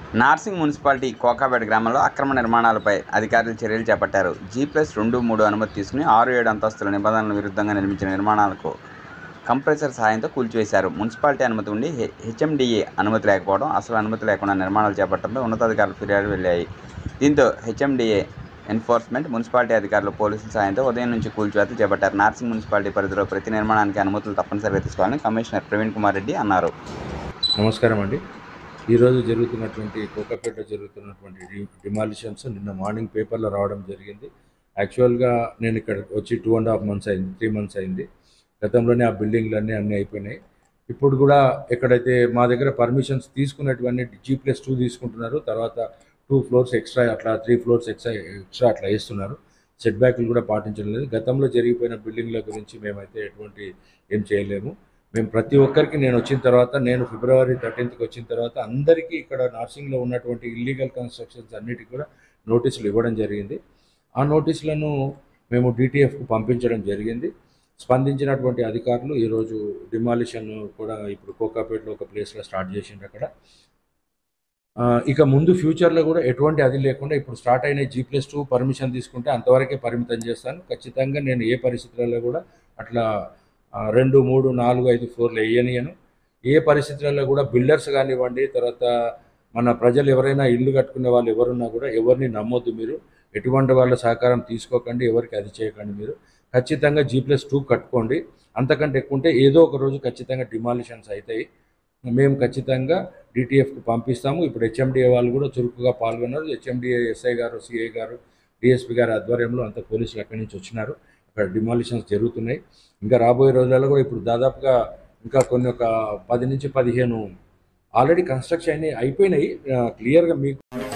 Narsingi municipality Kokapet గ్రామంలో అక్రమ నిర్మాణాలపై అధికారులు చర్యలు చేపట్టారు. G+2, 3 అనుమతి తీసుకుని 6, 7 అంతస్తుల నిబంధనలకు విరుద్ధంగా నిర్మించిన నిర్మాణాలకు కంప్రెసర్ సహాయంతో కూల్చివేశారు. మున్సిపాలిటీ అనుమతి ఉండి హెచ్ఎండిఏ అనుమతి లేకపోవడం, అసలు అనుమతి లేకుండా నిర్మాణాలు చేపట్టడంపై ఉన్నతాధికారులు ఫిర్యాదులు వెళ్లాయి. దీంతో హెచ్ఎండిఏ ఎన్ఫోర్స్మెంట్, మున్సిపాలిటీ అధికారులు పోలీసుల సాయంతో ఉదయం నుంచి కూల్చివేతలు చేపట్టారు. నార్సింగ్ మున్సిపాలిటీ పరిధిలో ప్రతి నిర్మాణానికి అనుమతులు తప్పనిసరిగా తీసుకోవాలని కమిషనర్ ప్రవీణ్ కుమార్ రెడ్డి అన్నారు. నమస్కారం అండి. ఈరోజు జరుగుతున్నటువంటి కోకాపేటలో జరుగుతున్నటువంటి డిమాలిషన్స్ నిన్న మార్నింగ్ పేపర్లో రావడం జరిగింది. యాక్చువల్గా నేను ఇక్కడ వచ్చి 2.5 months అయింది, 3 months అయింది. గతంలోనే ఆ బిల్డింగ్లన్నీ అయిపోయినాయి. ఇప్పుడు కూడా ఎక్కడైతే మా దగ్గర పర్మిషన్స్ తీసుకున్నటువంటి G+2 తీసుకుంటున్నారు, తర్వాత 2 floors ఎక్స్ట్రా, అట్లా 3 floors ఎక్స్ట్రా అట్లా వేస్తున్నారు. సెట్ బ్యాక్లు కూడా పాటించడం లేదు. గతంలో జరిగిపోయిన బిల్డింగ్ల గురించి మేమైతే ఎటువంటి ఏం చేయలేము. మేము ప్రతి ఒక్కరికి నేను వచ్చిన తర్వాత, నేను February 13th వచ్చిన తర్వాత అందరికీ ఇక్కడ నార్సింగ్లో ఉన్నటువంటి ఇల్లీగల్ కన్స్ట్రక్షన్స్ అన్నిటికీ కూడా నోటీసులు ఇవ్వడం జరిగింది. ఆ నోటీసులను మేము DTFకు పంపించడం జరిగింది. స్పందించినటువంటి అధికారులు ఈరోజు డిమాలిషన్ కూడా ఇప్పుడు కోకాపేటలో ఒక ప్లేస్లో స్టార్ట్ చేసిండ్రు. అక్కడ ఇక ముందు ఫ్యూచర్లో కూడా ఎటువంటి అది లేకుండా ఇప్పుడు స్టార్ట్ అయిన G+2 పర్మిషన్ తీసుకుంటే అంతవరకే పరిమితం చేస్తాను. ఖచ్చితంగా నేను ఏ పరిస్థితులలో కూడా అట్లా 2, 3, 4, 5 ఫ్లోర్లు వేయనియను. ఏ పరిస్థితులలో కూడా బిల్డర్స్ కానివ్వండి, తర్వాత మన ప్రజలు ఎవరైనా ఇల్లు కట్టుకునే వాళ్ళు ఎవరున్నా కూడా ఎవరిని నమ్మొద్దు. మీరు ఎటువంటి వాళ్ళ సహకారం తీసుకోకండి, ఎవరికి అది చేయకండి. మీరు ఖచ్చితంగా G+2 కట్టుకోండి. అంతకంటే ఎక్కువ ఉంటే ఏదో ఒక రోజు ఖచ్చితంగా డిమాలిషన్స్ అవుతాయి. మేము ఖచ్చితంగా DTFకు పంపిస్తాము. ఇప్పుడు హెచ్ఎండిఏ వాళ్ళు కూడా చురుకుగా పాల్గొన్నారు. హెచ్ఎండిఏ SI గారు, CI గారు, DSP గారి ఆధ్వర్యంలో అంత పోలీసులు అక్కడి నుంచి వచ్చినారు. అక్కడ డిమాలిషన్స్ జరుగుతున్నాయి. ఇంకా రాబోయే రోజులలో కూడా ఇప్పుడు దాదాపుగా ఇంకా కొన్ని ఒక 10 నుంచి 15 ఆల్రెడీ కన్స్ట్రక్షన్ అయిపోయినాయి. క్లియర్గా మీకు